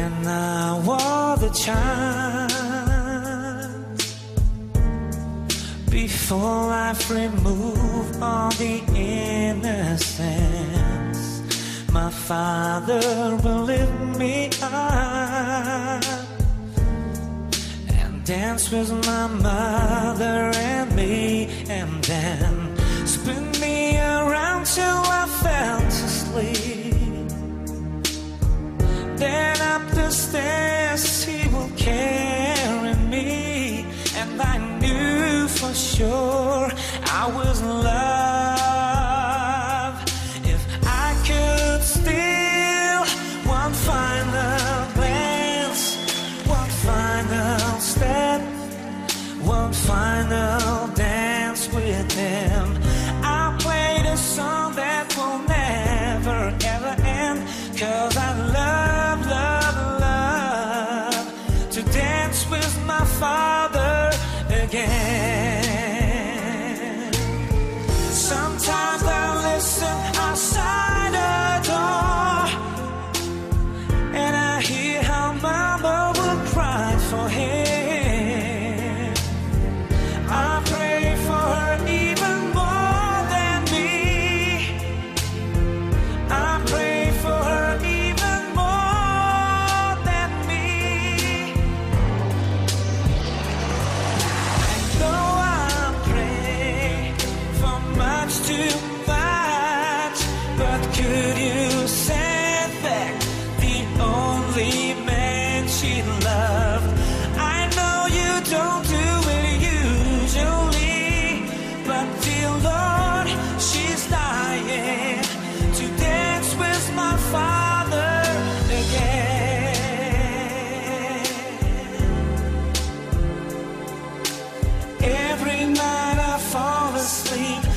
When I was a child, before life removed all the innocence, my father will lift me up and dance with my mother and me, and then spin me around till I fell to sleep. Then up the stairs he will carry me, and I knew for sure I was in love. If I could steal one final glance, one final step, one final dance with him, I'll play the song that will never ever end, 'cause I love, love, love to dance with my father again. Sometimes I listen outside the door, and I hear how mama will cry for him. I pray for her even more than me. I pray for her even more than me. I know I pray for much too much, but could you send back the only man she loved? I know you don't do it usually, but dear Lord, she's dying to dance with my father again. Every night I fall asleep